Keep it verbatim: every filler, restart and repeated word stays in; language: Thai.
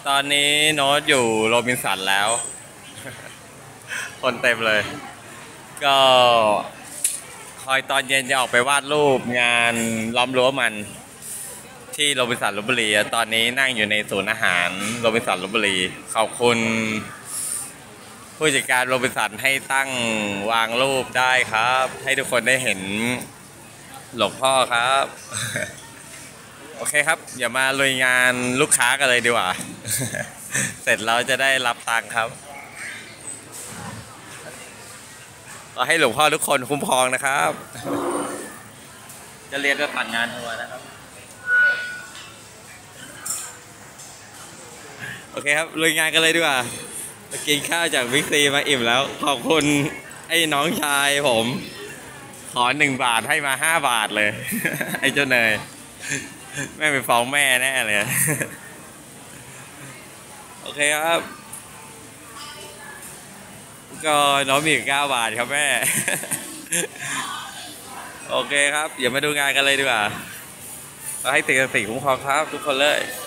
ตอนนี้โน้ตอยู่โรบินสันแล้ว คนเต็มเลย ก็คอยตอนเย็นจะออกไปวาดรูปงานล้อมรั้วมันที่โรบินสันลพบุรีตอนนี้นั่งอยู่ในศูนย์อาหารโรบินสันลพบุรีขอบคุณผู้จัดการโรบินสันให้ตั้งวางรูปได้ครับ ให้ทุกคนได้เห็นหลวงพ่อครับ โอเคครับอย่ามาลุยงานลูกค้ากันเลยดีกว่า เสร็จแล้วจะได้รับตังค์ครับขอให้หลวงพ่อทุกคนคุ้มครองนะครับ จะเรียนจะผ่านงานทัวร์นะครับโอเคครับลุยงานกันเลยดีกว่ากินข้าวจากบิ๊กซีมาอิ่มแล้วขอบคุณไอ้น้องชายผมขอหนึ่งบาทให้มาห้าบาทเลย ไอ้เจ้าเนยแม่ไปฟ้องแม่แน่เลย โอเคครับก็น้องมีเก้าบาทครับแม่ โอเคครับอย่ามาดูงานกันเลยดีกว่าเราให้ติดสติคุ้มครองครับทุกคนเลย